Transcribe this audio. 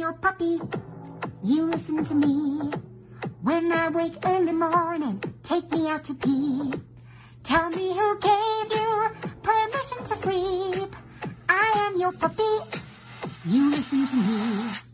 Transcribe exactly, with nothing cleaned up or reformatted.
your puppy. You listen to me. When I wake early morning, take me out to pee. Tell me who gave you permission to sleep. I am your puppy. You listen to me.